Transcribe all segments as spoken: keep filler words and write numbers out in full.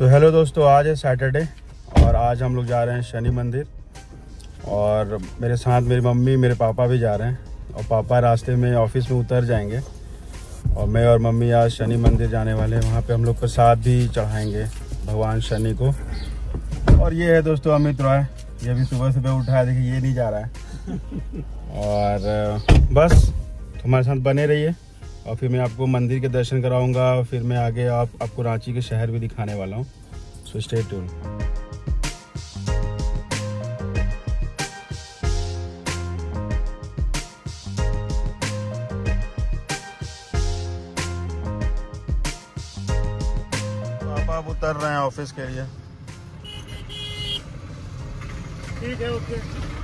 So hello दोस्तों, आज है सैटरडे और आज हम लोग जा रहे हैं शनि मंदिर। और मेरे साथ मेरी मम्मी मेरे पापा भी जा रहे हैं और पापा रास्ते में ऑफिस में उतर जाएंगे और मैं और मम्मी आज शनि मंदिर जाने वाले हैं। वहाँ पे हम लोग प्रसाद भी चढ़ाएंगे भगवान शनि को। और ये है दोस्तों अमित रॉय, ये अभी सुबह सुबह उठा है, देखिए ये नहीं जा रहा है। और बस हमारे साथ बने रहिए और फिर मैं आपको मंदिर के दर्शन कराऊंगा। फिर मैं आगे आप आपको रांची के शहर भी दिखाने वाला हूँ। So stay tune. पापा आप उतर रहे हैं ऑफिस के लिए। ठीक है, ओके।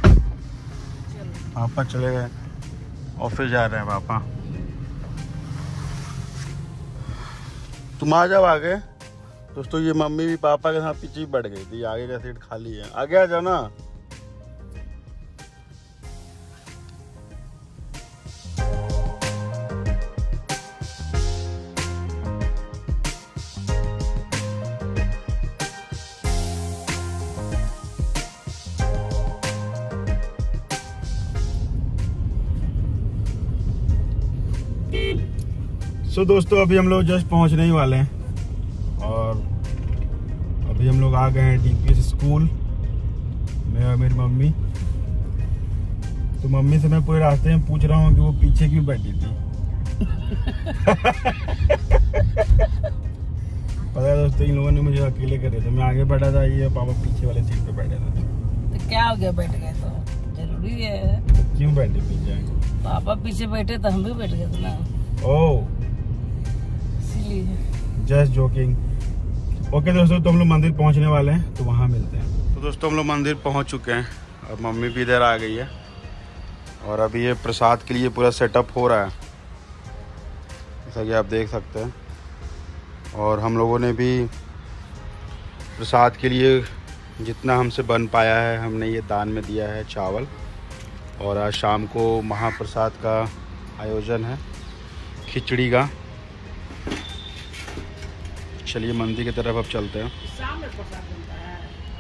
पापा चले गए, ऑफिस जा रहे हैं पापा। तुम आ जाओ आगे। दोस्तों ये मम्मी भी पापा के साथ पीछे ही बैठ गई थी, आगे का सीट खाली है, आगे आ जाओ ना। सो so, दोस्तों अभी हम लोग जस्ट पहुंचने ही वाले हैं और अभी हम लोग आ गए हैं डीपीएस स्कूल। मैं और मेरी मम्मी। तो मम्मी से मैं पूरे रास्ते में पूछ रहा हूँ कि वो पीछे क्यों बैठी थी। पता है दोस्तों, इन लोगों ने मुझे अकेले कर दिया था। मैं आगे बैठा था, ये पापा पीछे वाले सीट पे बैठे थे। तो क्या हो गया, बैठ गए तो जरूरी है। क्यों बैठे पीछे? पापा पीछे बैठे तो हम भी बैठ गए थे ना। Oh just joking. ओके दोस्तों, तो हम लोग मंदिर पहुंचने वाले हैं, तो वहां मिलते हैं। तो दोस्तों हम लोग मंदिर पहुंच चुके हैं और मम्मी भी इधर आ गई है और अभी ये प्रसाद के लिए पूरा सेटअप हो रहा है, जैसा कि आप देख सकते हैं। और हम लोगों ने भी प्रसाद के लिए जितना हमसे बन पाया है हमने ये दान में दिया है चावल। और आज शाम को महाप्रसाद का आयोजन है, खिचड़ी का। चलिए मंदिर की तरफ अब चलते हैं। शाम में प्रसाद बनता है।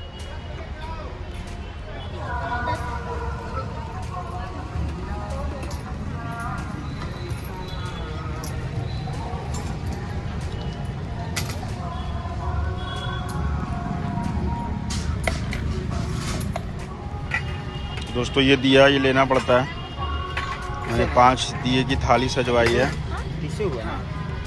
दोस्तों ये दिया ये लेना पड़ता है। मैंने पांच दिए की थाली सजवाई है। किसे हुआ ना?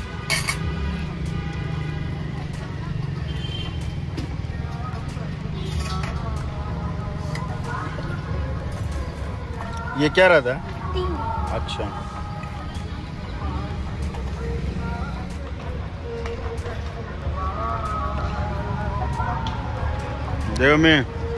ये क्या रहता है? अच्छा देखो मैं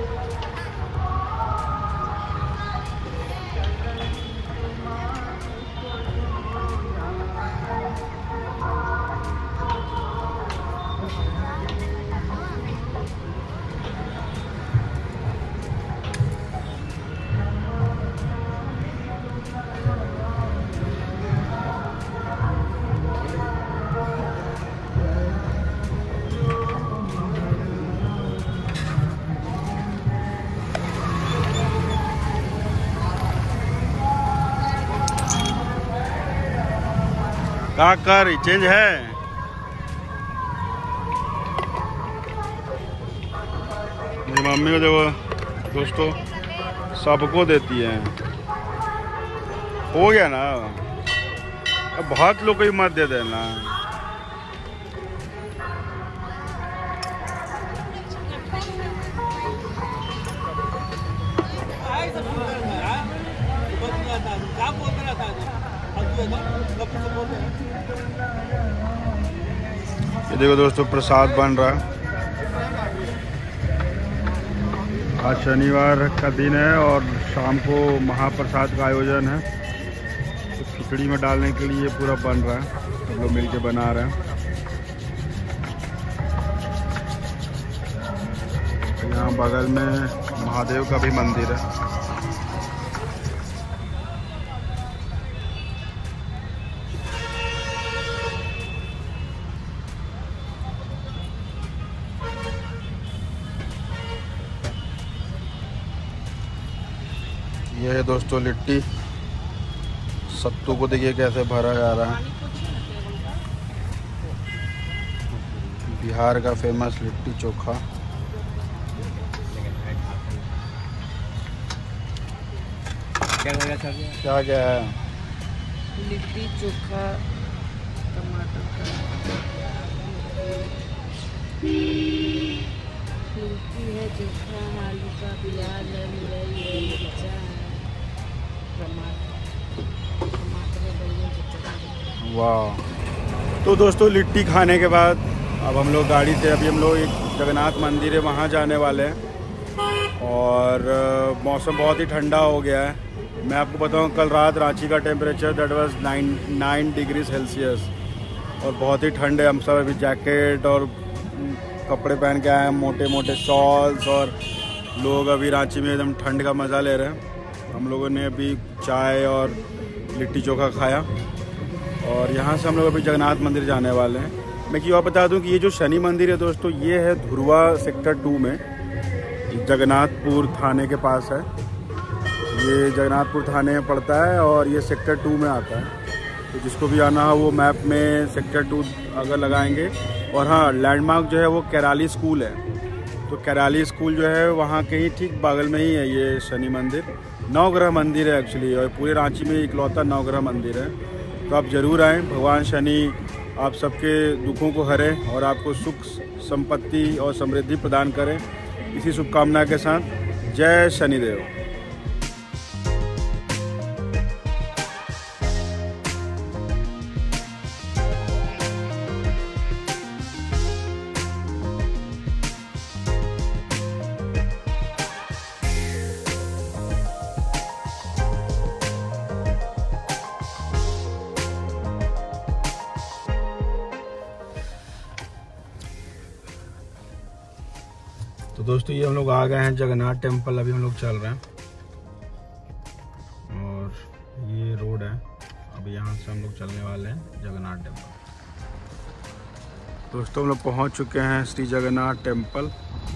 कहाँ कर चेंज है। मेरी मम्मी को देखो दोस्तों, सबको देती है। हो गया ना, अब बहुत लोग को ही मत दे देना। ये देखो दोस्तों प्रसाद बन रहा है। आज शनिवार का दिन है और शाम को महाप्रसाद का आयोजन है। तो खिचड़ी में डालने के लिए पूरा बन रहा है, सब लोग मिलके बना रहे हैं। यहाँ बगल में महादेव का भी मंदिर है। ये है दोस्तों लिट्टी। सत्तू को देखिए कैसे भरा जा रहा है। बिहार का फेमस लिट्टी चोखा। क्या क्या क्या है? लिट्टी चोखा टमाटर का, लिट्टी है, चोखा है, आलू का, प्याज है, मुरई है, मिर्चा है, टमाटर टमाटर है, बैंगन की चटनी। वाह। तो दोस्तों लिट्टी खाने के बाद अब हम लोग गाड़ी से अभी हम लोग एक जगन्नाथ मंदिर है वहाँ जाने वाले हैं। और मौसम बहुत ही ठंडा हो गया है। मैं आपको बताऊं कल रात रांची का temperature that was nine nine degree Celsius और बहुत ही ठंड है। हम सब अभी जैकेट और कपड़े पहन के आए हैं, मोटे मोटे शॉल्स, और लोग अभी रांची में एकदम ठंड का मज़ा ले रहे हैं। हम लोगों ने अभी चाय और लिट्टी चोखा खाया और यहाँ से हम लोग अभी जगन्नाथ मंदिर जाने वाले हैं। मैं क्यों बता दूं कि ये जो शनि मंदिर है दोस्तों, ये है धुरवा सेक्टर टू में, जगन्नाथपुर थाने के पास है। ये जगन्नाथपुर थाने में पड़ता है और ये सेक्टर टू में आता है। तो जिसको भी आना हो वो मैप में सेक्टर टू अगर लगाएंगे। और हाँ, लैंडमार्क जो है वो कैराली स्कूल है। तो कैराली स्कूल जो है वहाँ के ही ठीक बगल में ही है ये शनि मंदिर। नवग्रह मंदिर है एक्चुअली, और पूरे रांची में इकलौता नवग्रह मंदिर है। तो आप ज़रूर आएँ। भगवान शनि आप सबके दुखों को हरे और आपको सुख संपत्ति और समृद्धि प्रदान करें। इसी शुभकामना के साथ जय शनिदेव। तो दोस्तों ये हम लोग आ गए हैं जगन्नाथ टेम्पल। अभी हम लोग चल रहे हैं और ये रोड है। अभी यहाँ से हम लोग चलने वाले हैं जगन्नाथ टेम्पल। दोस्तों हम लोग पहुँच चुके हैं श्री जगन्नाथ टेम्पल।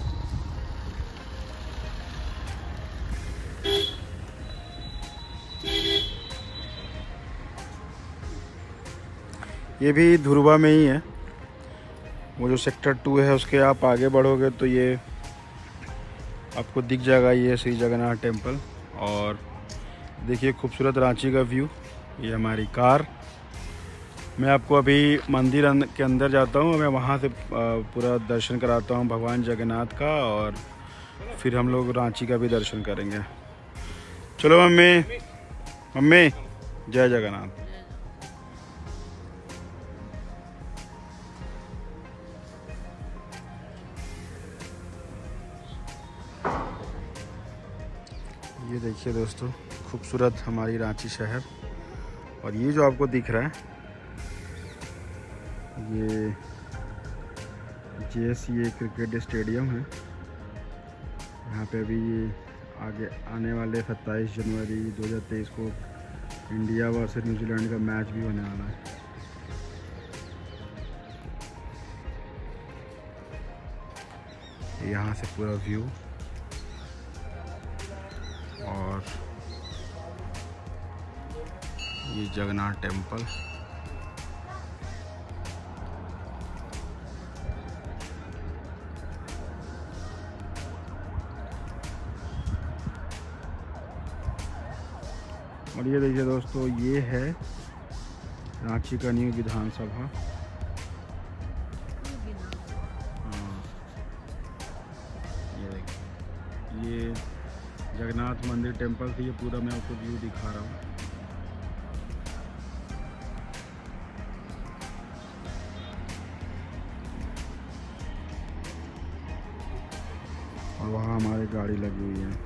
ये भी धुरवा में ही है। वो जो सेक्टर टू है उसके आप आगे बढ़ोगे तो ये आपको दिख जाएगा, ये श्री जगन्नाथ टेम्पल। और देखिए खूबसूरत रांची का व्यू। ये हमारी कार। मैं आपको अभी मंदिर के अंदर जाता हूँ, मैं वहाँ से पूरा दर्शन कराता हूँ भगवान जगन्नाथ का, और फिर हम लोग रांची का भी दर्शन करेंगे। चलो मम्मी, मम्मी जय जगन्नाथ। ये देखिए दोस्तों खूबसूरत हमारी रांची शहर। और ये जो आपको दिख रहा है ये J S C A cricket stadium है। यहाँ पे अभी ये आगे आने वाले सत्ताईस जनवरी दो हज़ार तेईस को इंडिया वर्सेस न्यूजीलैंड का मैच भी होने वाला है। यहाँ से पूरा व्यू। और ये जगन्नाथ टेम्पल। और ये देखिए दोस्तों ये है रांची का न्यू विधानसभा। ये देखिए ये जगन्नाथ मंदिर टेम्पल से ये पूरा मैं आपको व्यू दिखा रहा हूँ। और वहाँ हमारी गाड़ी लगी हुई है।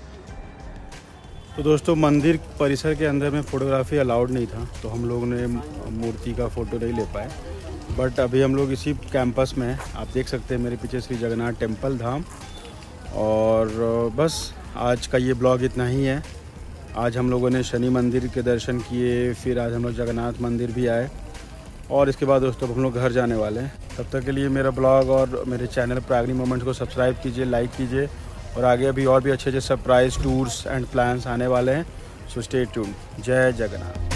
तो दोस्तों मंदिर परिसर के अंदर में फ़ोटोग्राफी अलाउड नहीं था, तो हम लोग ने मूर्ति का फ़ोटो नहीं ले पाए। बट अभी हम लोग इसी कैंपस में हैं। आप देख सकते हैं मेरे पीछे श्री जगन्नाथ टेम्पल धाम। और बस आज का ये ब्लॉग इतना ही है। आज हम लोगों ने शनि मंदिर के दर्शन किए, फिर आज हम लोग जगन्नाथ मंदिर भी आए, और इसके बाद दोस्तों हम लोग घर जाने वाले हैं। तब तक के लिए मेरा ब्लॉग और मेरे चैनल प्रागनी मोमेंट्स को सब्सक्राइब कीजिए, लाइक कीजिए और आगे अभी और भी अच्छे अच्छे सरप्राइज टूर्स एंड प्लान्स आने वाले हैं। So stay tuned. जय जगन्नाथ।